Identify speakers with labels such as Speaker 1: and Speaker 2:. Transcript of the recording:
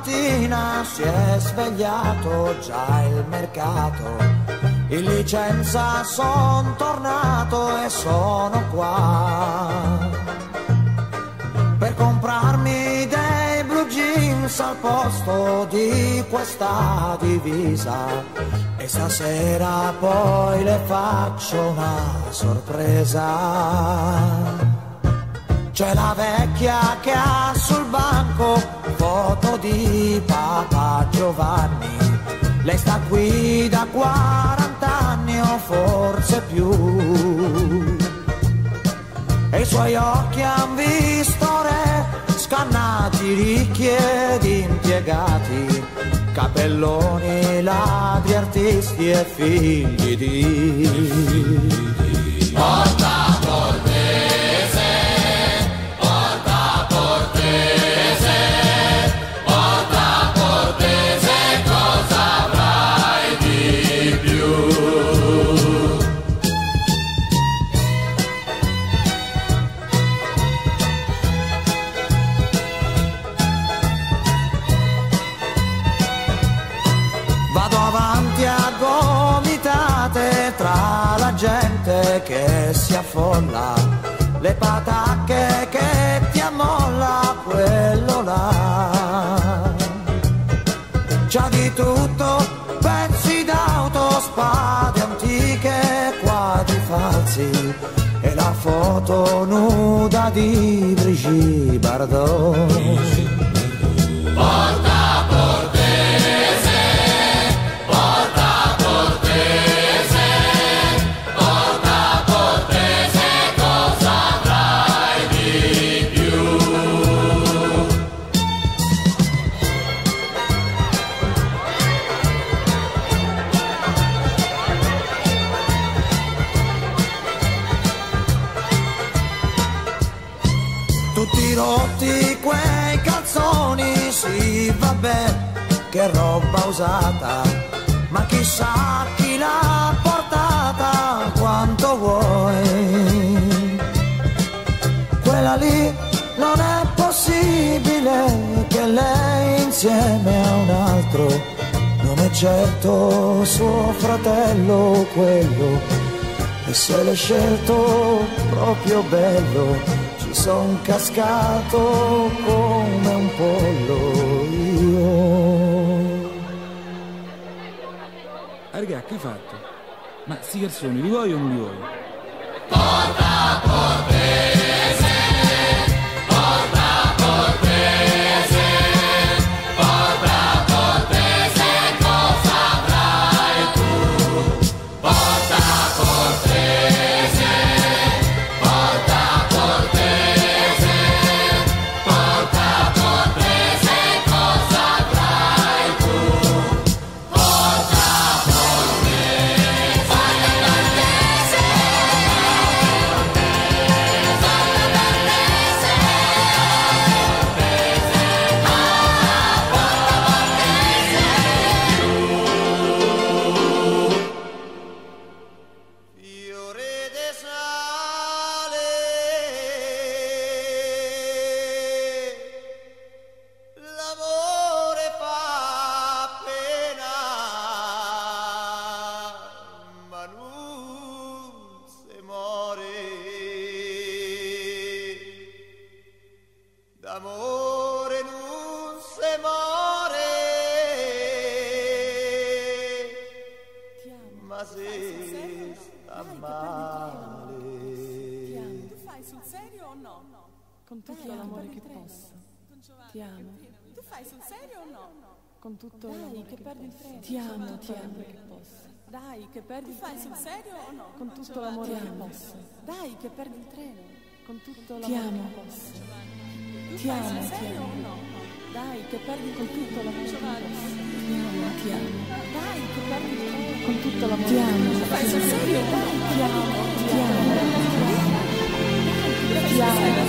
Speaker 1: mattina si è svegliato già il mercato. In licenza son tornato e sono qua per comprarmi dei blue jeans al posto di questa divisa. E stasera poi le faccio una sorpresa. C'è la vecchia che ha sul banco foto di Papa Giovanni. Lei sta qui da 40 anni o forse più. E i suoi occhi han visto re, scannati, ricchi ed impiegati, capelloni, ladri, artisti e figli di Porta Portese, Porta Portese, Porta Portese, cosa avrai di più? Vado avanti a gomitate tra la gente che si affolla, le patacche che ti ammolla quello là. C'ha di tutto, pezzi d'auto, spade antiche, quadri falsi e la foto nuda di Brigitte Bardot. Porta Portese, Porta Portese, Porta Portese, cosa avrai di più? Tutti rotti quei calzoni, sì vabbè, che roba usata, ma chissà chi l'ha portata, quanto vuoi. Quella lì non è possibile che lei insieme a un altro, non è certo suo fratello quello, e se l'è scelto proprio bello, ci son cascato come un pollo io.
Speaker 2: Raga, che hai fatto? Ma sti calzoni li vuoi o non li vuoi?
Speaker 1: Porta Portese, Porta Portese, Porta Portese, cosa avrai tu? Porta Portese, Porta Portese, Porta Portese, cosa avrai tu? Porta fiore de sale, l'amore fa pena, ma non se muore d'amore, non se muore, ma se sta male.
Speaker 3: Tu fai sul serio o no?
Speaker 4: Con tutto l'amore che posso. Ti amo.
Speaker 3: Tu fai sul serio o no?
Speaker 4: Con tutto l'amore che
Speaker 3: perdi il
Speaker 4: posso.
Speaker 3: treno.
Speaker 4: Ti amo che posso.
Speaker 3: Dai, che perdi il treno. Tu fai sul serio o no?
Speaker 4: Con tutto l'amore che posso.
Speaker 3: Dai, che perdi il treno.
Speaker 4: Con tutto
Speaker 3: Ti
Speaker 4: l'amore
Speaker 3: amo.
Speaker 4: che posso.
Speaker 3: Tu
Speaker 4: Ti
Speaker 3: fai
Speaker 4: amo,
Speaker 3: sul
Speaker 4: ti
Speaker 3: serio
Speaker 4: amo.
Speaker 3: o no? Dai, che perdi
Speaker 4: Con tutto l'amore che posso. Ti amo, ti amo.
Speaker 3: Dai, che perdi il treno.
Speaker 4: Con tutto l'amore che posso.
Speaker 3: Tu fai sul serio? Dai,
Speaker 4: Ti amo, ti amo. Ti amo.